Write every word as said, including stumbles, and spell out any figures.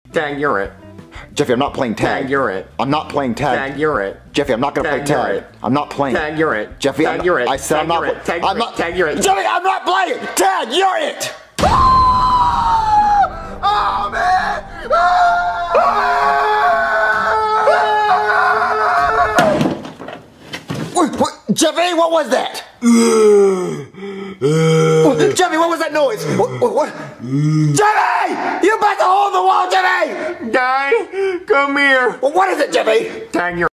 Tag, you're it. Jeffy, I'm not playing tag. Tag, you're it. I'm not playing tag. Tag, you're it. Jeffy, I'm not gonna Tag, play you're tag. it. I'm not playing. Tag, you're it. Jeffy, Tag, I'm, you're it. I said Tag, I'm not. you're it. Tag, I'm you're not. it. Tag, you're it. Jeffy, I'm not playing. Tag, you're it. Oh man! What, what, Jeffy, what was that? Jeffy, what was that noise? What? what, what? Jeffy! You back the hole in the wall, Jeffy! Guy, come here. Well, what is it, Jeffy? Tag, you're